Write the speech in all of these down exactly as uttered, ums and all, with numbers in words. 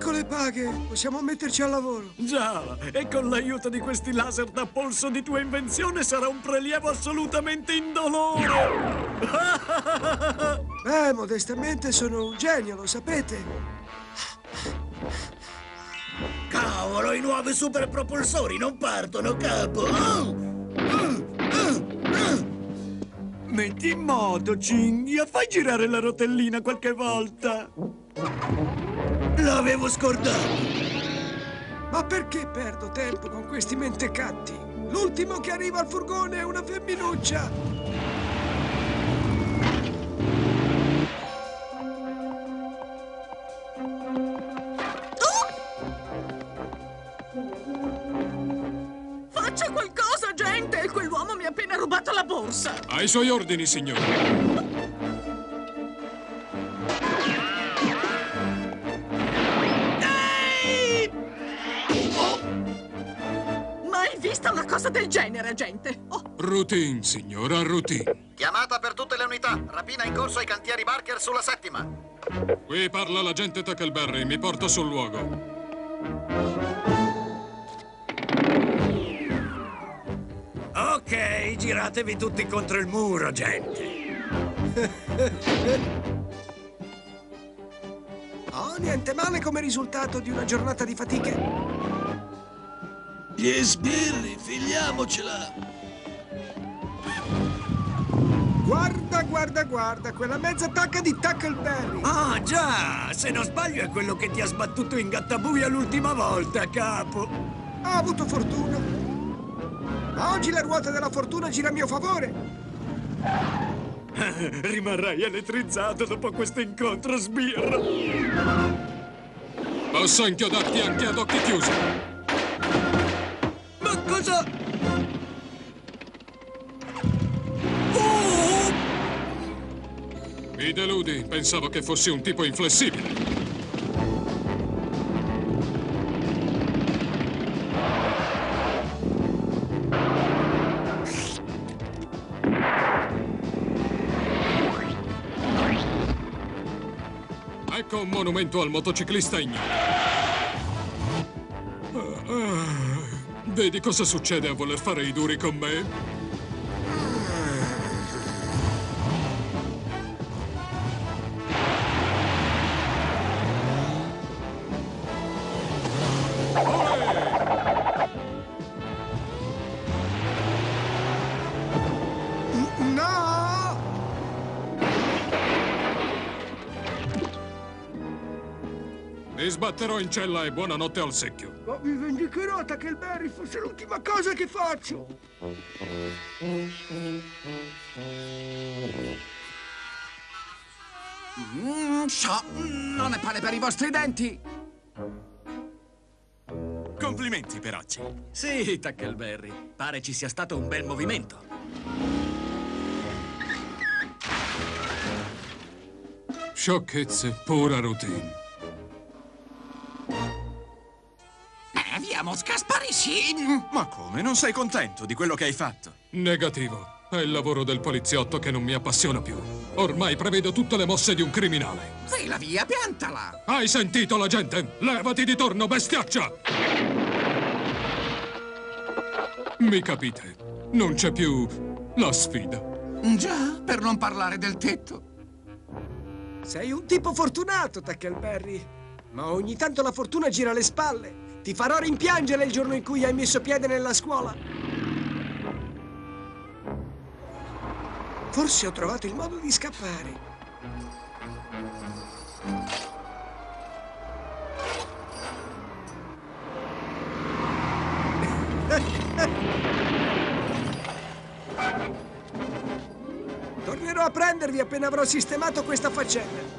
Ecco le paghe, possiamo metterci al lavoro. Già, e con l'aiuto di questi laser da polso di tua invenzione sarà un prelievo assolutamente indolore. Beh, modestamente sono un genio, lo sapete. Cavolo, i nuovi superpropulsori non partono, capo! Oh! Metti in moto, cinghia, fai girare la rotellina qualche volta. L'avevo scordato! Ma perché perdo tempo con questi mentecatti? L'ultimo che arriva al furgone è una femminuccia! Faccia qualcosa, gente! Quell'uomo mi ha appena rubato la borsa! Ai suoi ordini, signore. Ehi! Mai vista una cosa del genere, gente? Oh. Routine, signora, routine. Chiamata per tutte le unità. Rapina in corso ai cantieri Barker sulla settima. Qui parla l'agente Tackleberry. Mi porta sul luogo. Ok, giratevi tutti contro il muro, gente. Oh, niente male come risultato di una giornata di fatiche. Gli sbirri, figliamocela! Guarda, guarda, guarda, quella mezza tacca di Tackleberry. Ah, già! Se non sbaglio è quello che ti ha sbattuto in gattabuia l'ultima volta, capo. Ha avuto fortuna. Ma oggi la ruota della fortuna gira a mio favore. Rimarrai elettrizzato dopo questo incontro, sbirro. Posso inchiodarti anche ad occhi chiusi. Ma cosa... Oh! Mi deludi. Pensavo che fossi un tipo inflessibile. Ecco un monumento al motociclista ignoto. Ah, ah, vedi cosa succede a voler fare i duri con me? Mi sbatterò in cella e buonanotte al secchio. Ma mi vendicherò, Tackleberry, forse è l'ultima cosa che faccio. Mm, so, non è pane per i vostri denti. Complimenti per oggi. Sì, Tackleberry. Pare ci sia stato un bel movimento. Sciocchezze, pura routine. Eh, via, Mosca, sparisci! Ma come? Non sei contento di quello che hai fatto? Negativo. È il lavoro del poliziotto che non mi appassiona più. Ormai prevedo tutte le mosse di un criminale. Fila via, piantala! Hai sentito la gente? Levati di torno, bestiaccia! Mi capite? Non c'è più la sfida. Già, per non parlare del tetto. Sei un tipo fortunato, Tackleberry. Ma ogni tanto la fortuna gira le spalle. Ti farò rimpiangere il giorno in cui hai messo piede nella scuola. Forse ho trovato il modo di scappare. Tornerò a prendervi appena avrò sistemato questa faccenda.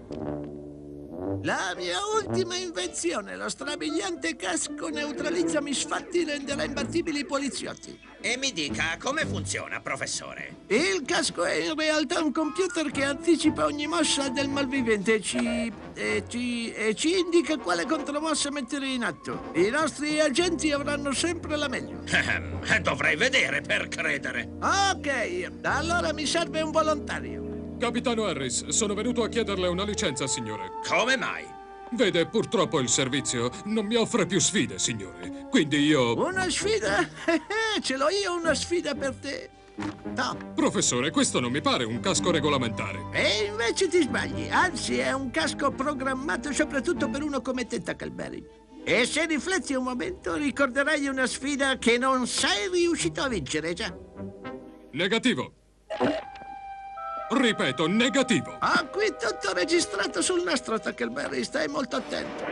La mia ultima invenzione, lo strabiliante casco neutralizza misfatti e renderà imbattibili i poliziotti. E mi dica, come funziona, professore? Il casco è in realtà un computer che anticipa ogni mossa del malvivente e ci... e ci... e ci indica quale contromossa mettere in atto. I nostri agenti avranno sempre la meglio. Dovrei vedere per credere. Ok, allora mi serve un volontario. Capitano Harris, sono venuto a chiederle una licenza, signore. Come mai? Vede, purtroppo il servizio non mi offre più sfide, signore. Quindi io... Una sfida? Ce l'ho io una sfida per te. No. Professore, questo non mi pare un casco regolamentare. E invece ti sbagli. Anzi, è un casco programmato soprattutto per uno come te, Tackleberry. E se rifletti un momento, ricorderai una sfida che non sei riuscito a vincere, già. Negativo. Ripeto, negativo. Ho qui tutto registrato sul nastro, Tackleberry. Stai molto attento.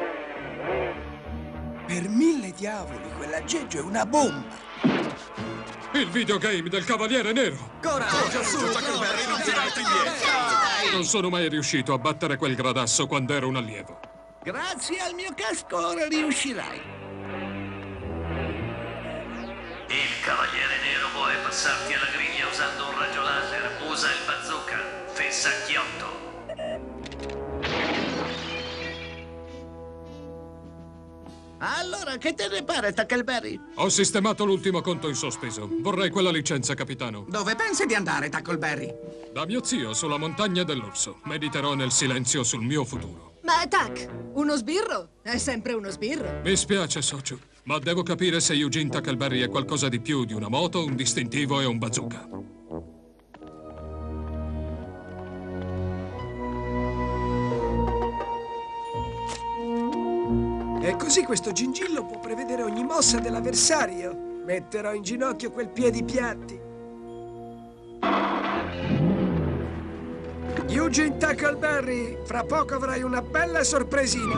Per mille diavoli, quell'aggeggio è una bomba. Il videogame del Cavaliere Nero. Coraggio, su, Tackleberry, non tirarti indietro. Non sono mai riuscito a battere quel gradasso quando ero un allievo. Grazie al mio casco ora riuscirai. Il Cavaliere Nero vuole passarti alla griglia usando un raggio laser. Usa il bazooka. Fessa Chiotto. Allora, che te ne pare, Tackleberry? Ho sistemato l'ultimo conto in sospeso. Vorrei quella licenza, capitano. Dove pensi di andare, Tackleberry? Da mio zio, sulla montagna dell'Orso. Mediterò nel silenzio sul mio futuro. Ma, Tac, uno sbirro? È sempre uno sbirro. Mi spiace, socio, ma devo capire se Eugene Tackleberry è qualcosa di più di una moto, un distintivo e un bazooka. E così questo gingillo può prevedere ogni mossa dell'avversario. Metterò in ginocchio quel piedipiatti. Eugene Tackleberry, fra poco avrai una bella sorpresina.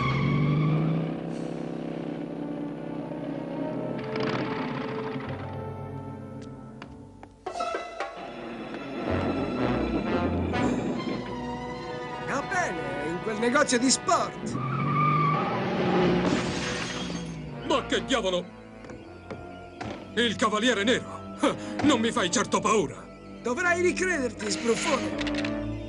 Va bene, in quel negozio di sport. Ma che diavolo! Il Cavaliere Nero! Ah, non mi fai certo paura! Dovrai ricrederti, sbruffone.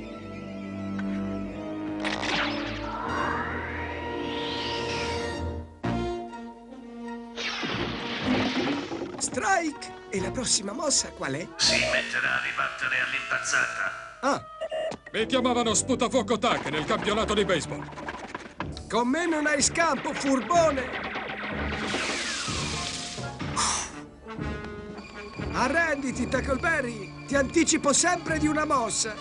Strike! E la prossima mossa qual è? Si metterà a ribattere all'impazzata. Ah, Mi chiamavano Sputafuoco Tac nel campionato di baseball. con me non hai scampo, furbone! Arrenditi, Tackleberry! Ti anticipo sempre di una mossa!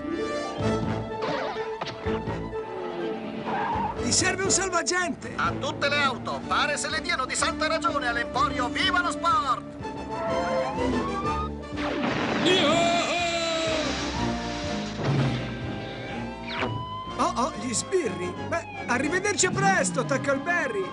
Ti serve un salvagente! A tutte le auto, pare se le diano di santa ragione all'Emporio Viva lo Sport! Oh, oh, gli sbirri! Beh, arrivederci presto, Tackleberry!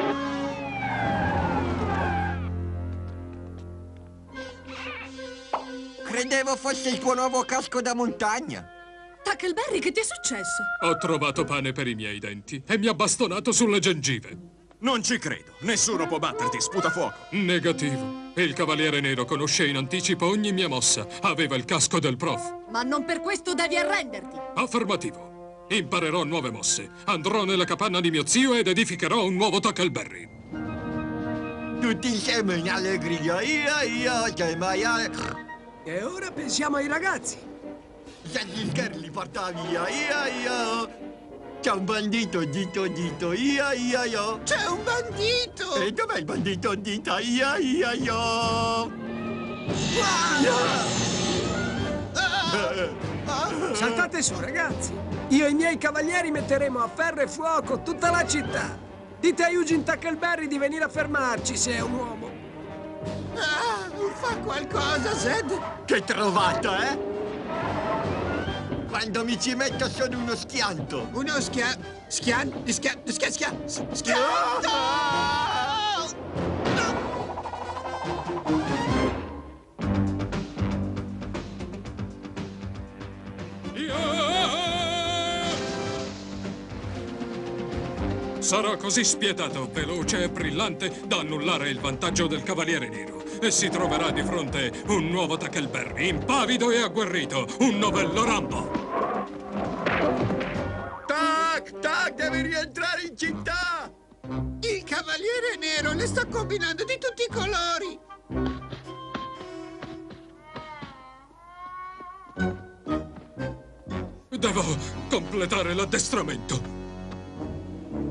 Credevo fosse il tuo nuovo casco da montagna. Tackleberry, che ti è successo? Ho trovato pane per i miei denti e mi ha bastonato sulle gengive. Non ci credo. Nessuno può batterti, sputafuoco. Negativo. Il Cavaliere Nero conosce in anticipo ogni mia mossa. Aveva il casco del prof. Ma non per questo devi arrenderti. Affermativo. Imparerò nuove mosse. Andrò nella capanna di mio zio ed edificherò un nuovo Tackleberry. Tutti insieme in allegria. Io, io, che maiale. E ora pensiamo ai ragazzi. Senti che li porta via. Io, io. C'è un bandito, dito, dito. Io, io, io. C'è un bandito! E dov'è il bandito, dito? Io, io, io. Saltate su, ragazzi! Io e i miei cavalieri metteremo a ferro e fuoco tutta la città! Dite a Eugene Tackleberry di venire a fermarci se è un uomo! Ah, fa qualcosa, Zed! Che trovata, eh? Quando mi ci metto sono uno schianto. Uno schia... Schian... Schia... Schia... Schia... Schia... Sarò così spietato, veloce e brillante da annullare il vantaggio del Cavaliere Nero. E si troverà di fronte un nuovo Tackleberry, impavido e agguerrito, un novello Rambo. Tac, tac, devi rientrare in città! Il Cavaliere Nero le sta combinando di tutti i colori! Devo completare l'addestramento.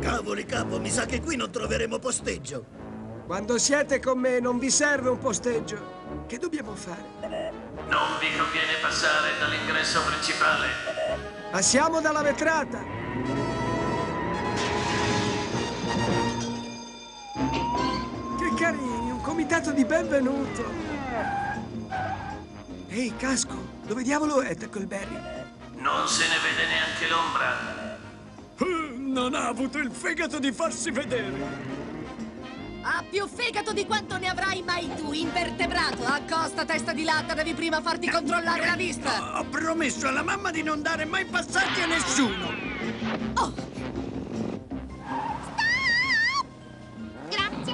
Cavoli, capo, mi sa che qui non troveremo posteggio. Quando siete con me non vi serve un posteggio. Che dobbiamo fare? Non vi conviene passare dall'ingresso principale. Passiamo dalla vetrata. Che carini, un comitato di benvenuto. Ehi, casco, dove diavolo è Tackleberry? Non se ne vede neanche l'ombra. Non ha avuto il fegato di farsi vedere. Ha più fegato di quanto ne avrai mai tu, invertebrato. Accosta, testa di latta, devi prima farti controllare la vista. Ho promesso alla mamma di non dare mai passaggi a nessuno. Oh! Grazie.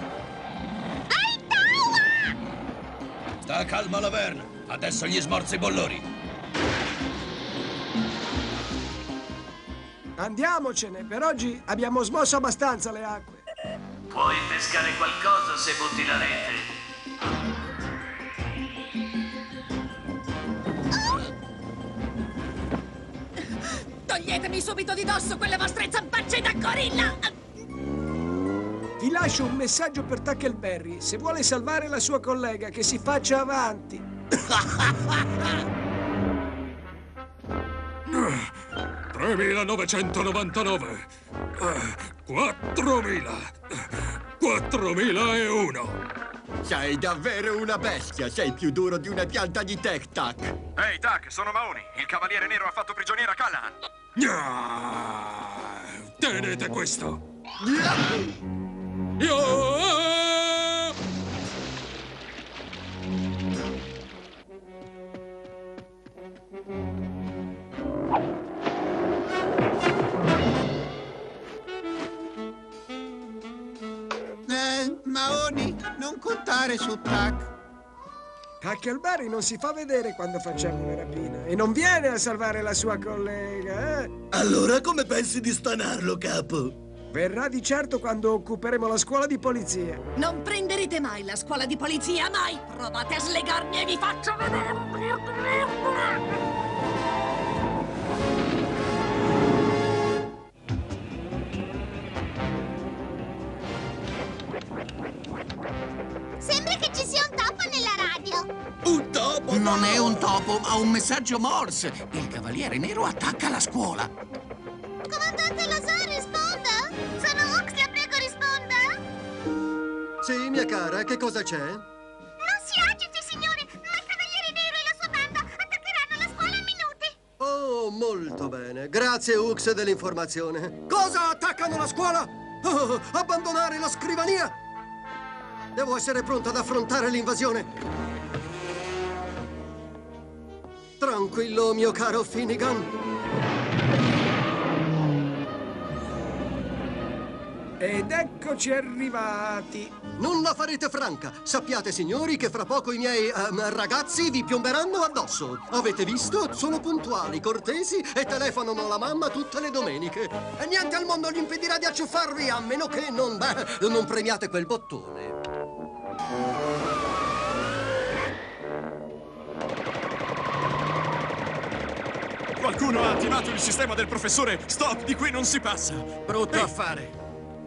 Aitawa! Sta calma, Laverne. Adesso gli smorzi bollori. Andiamocene, per oggi abbiamo smosso abbastanza le acque. Puoi pescare qualcosa se butti la rete. Toglietemi subito di dosso quelle vostre zampacce da gorilla! Ti lascio un messaggio per Tackleberry. Se vuole salvare la sua collega, che si faccia avanti. tremilanovecentonovantanove. quattromila. quattromilauno. Sei davvero una bestia. Sei più duro di una pianta di Tic-Tac. Ehi, Tac, sono Mahoney. Il Cavaliere Nero ha fatto prigioniera Callahan. Ah, tenete questo. Yeah. Io... Eh, Mahoney, non contare su Tac. Tackleberry non si fa vedere quando facciamo una rapina e non viene a salvare la sua collega, eh? Allora come pensi di stanarlo, capo? Verrà di certo quando occuperemo la scuola di polizia. Non prenderete mai la scuola di polizia, mai! Provate a slegarmi e vi faccio vedere! Sembra che ci sia un topo nella radio. Un topo? Non no. È un topo, ma un messaggio Morse. Il Cavaliere Nero attacca la scuola. Comandante Lazar, risponda! Sono Ux, la prego, risponda! Sì, mia cara, che cosa c'è? Non si agiti, signore! Ma il Cavaliere Nero e la sua banda attaccheranno la scuola a minuti! Oh, molto bene. Grazie, Ux, dell'informazione. Cosa? Attaccano la scuola? Oh, abbandonare la scrivania! Devo essere pronto ad affrontare l'invasione. Tranquillo, mio caro Finnegan. Ed eccoci arrivati. Non la farete franca. Sappiate, signori, che fra poco i miei ehm, ragazzi vi piomberanno addosso. Avete visto? Sono puntuali, cortesi e telefonano alla mamma tutte le domeniche. E niente al mondo gli impedirà di acciuffarvi, a meno che non, beh, non premiate quel bottone. Qualcuno ha attivato il sistema del professore. Stop, di qui non si passa. Brutto Ehi. affare.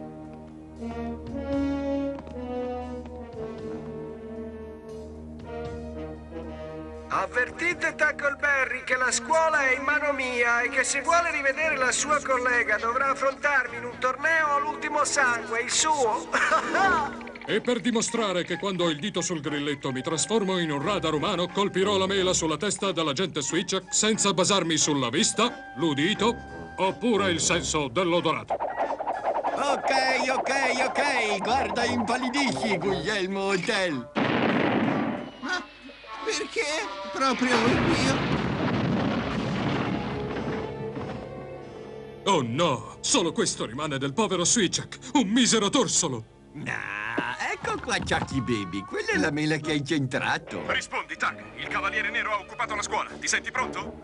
Avvertite Tackleberry che la scuola è in mano mia e che se vuole rivedere la sua collega dovrà affrontarmi in un torneo all'ultimo sangue, il suo. E per dimostrare che quando ho il dito sul grilletto mi trasformo in un radar umano, colpirò la mela sulla testa dell'agente Switchak senza basarmi sulla vista, l'udito oppure il senso dell'odorato. Ok, ok, ok. Guarda, impallidisci, Guglielmo Tell. Ma perché proprio io? Oh no, solo questo rimane del povero Switchak, un misero torsolo. Ah, ecco qua Chucky Baby, quella è la mela che hai centrato. Rispondi, Tac. Il Cavaliere Nero ha occupato la scuola. Ti senti pronto?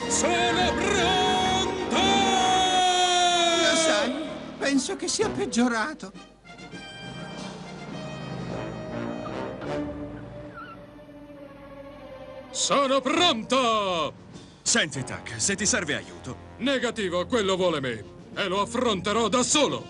Sono pronto! Lo sai, penso che sia peggiorato. Sono pronto! Senti, Tac, se ti serve aiuto. Negativo, quello vuole me. E lo affronterò da solo.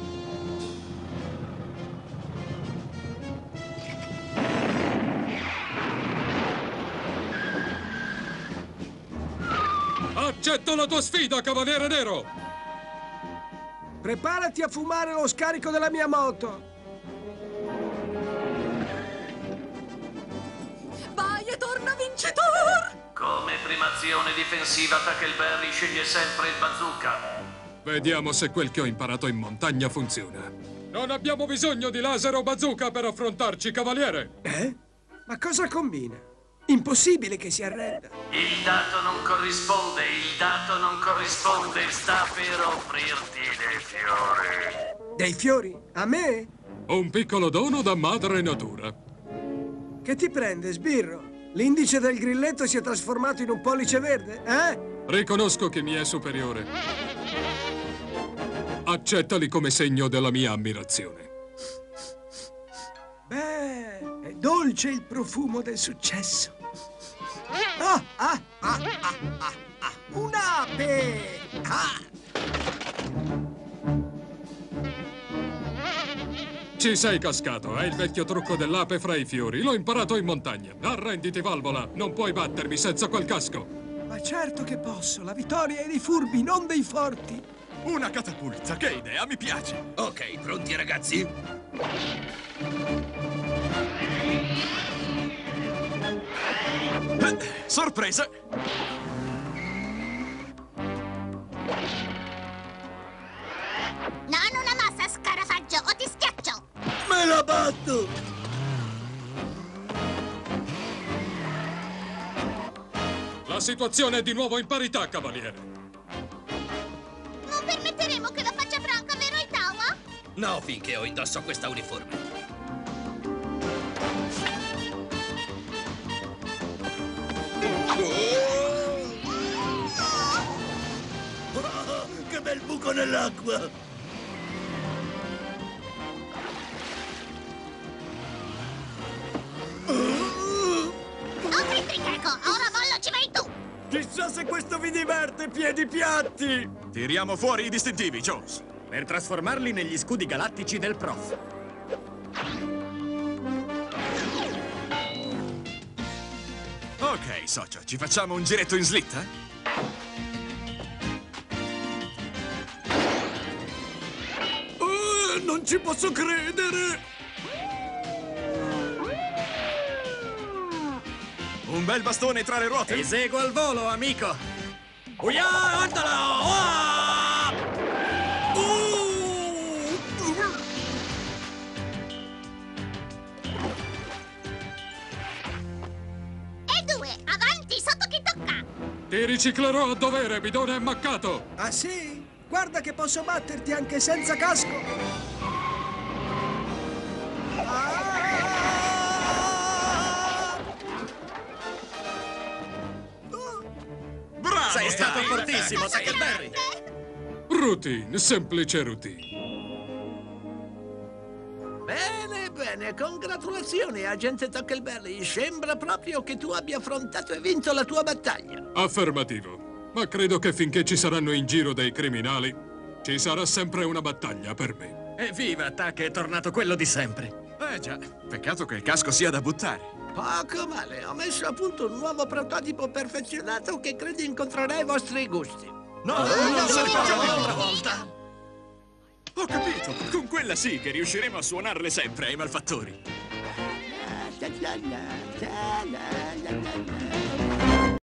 Accetto la tua sfida, Cavaliere Nero! Preparati a fumare lo scarico della mia moto. Vai e torna vincitore! Come prima azione difensiva, Tackleberry sceglie sempre il bazooka. Vediamo se quel che ho imparato in montagna funziona. Non abbiamo bisogno di laser o bazooka per affrontarci, Cavaliere! Eh? Ma cosa combina? Impossibile che si arrenda. Il dato non corrisponde, il dato non corrisponde. Sta per offrirti dei fiori. Dei fiori? A me? Un piccolo dono da madre natura. Che ti prende, sbirro? L'indice del grilletto si è trasformato in un pollice verde, eh? Riconosco che mi è superiore. Accettali come segno della mia ammirazione. Beh, è dolce il profumo del successo. Ah, ah, ah, ah, ah, ah. Un'ape! Ah! Ci sei cascato, è il vecchio trucco dell'ape fra i fiori. L'ho imparato in montagna. Arrenditi, Valvola. Non puoi battermi senza quel casco. Ma certo che posso. La vittoria è dei furbi, non dei forti. Una catapulta, che idea, mi piace. Ok, pronti ragazzi? Eh, sorpresa! Non una mossa, scarafaggio, o ti schiaccio! Me la batto! La situazione è di nuovo in parità, Cavaliere. Non permetteremo che la faccia franca, vero Itawa? No, finché ho indosso questa uniforme. Oh, che bel buco nell'acqua! Ok, Tricaco, ora mollo ci vai tu! Chissà se questo vi diverte, piedi piatti! Tiriamo fuori i distintivi, Jones. Per trasformarli negli scudi galattici del prof. Ok, socio, ci facciamo un giretto in slitta? Uh, non ci posso credere! Un bel bastone tra le ruote? Eseguo al volo, amico! Uia, andala! Oh! Uh! E due, avanti, sotto chi tocca! Ti riciclerò a dovere, bidone ammaccato! Ah sì? Guarda che posso batterti anche senza casco! Ah! Bravo! Sei stato fortissimo, Tackleberry! Routine, semplice routine. Bene, bene, congratulazioni, agente Tackleberry. Sembra proprio che tu abbia affrontato e vinto la tua battaglia. Affermativo. Ma credo che finché ci saranno in giro dei criminali, ci sarà sempre una battaglia per me. Evviva, Tack, è tornato quello di sempre. Eh già, peccato che il casco sia da buttare. Poco male, ho messo a punto un nuovo prototipo perfezionato che credo incontrerà i vostri gusti. No, no, no, non se ne facciamo un'altra volta. Ho capito, con quella sì che riusciremo a suonarle sempre ai malfattori. La, la, la, la, la, la, la, la.